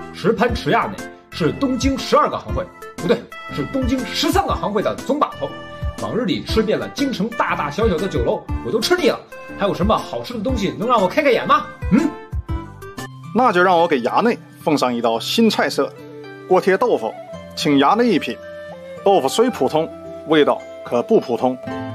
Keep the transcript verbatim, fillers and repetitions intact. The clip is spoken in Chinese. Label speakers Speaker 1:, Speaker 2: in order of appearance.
Speaker 1: 池潘池亚内是东京十二个行会，不对，是东京十三个行会的总把头。往日里吃遍了京城大大小小的酒楼，我都吃腻了。还有什么好吃的东西能让我开开眼吗？嗯，
Speaker 2: 那就让我给衙内奉上一道新菜色——锅贴豆腐，请衙内一品。豆腐虽普通，味道可不普通。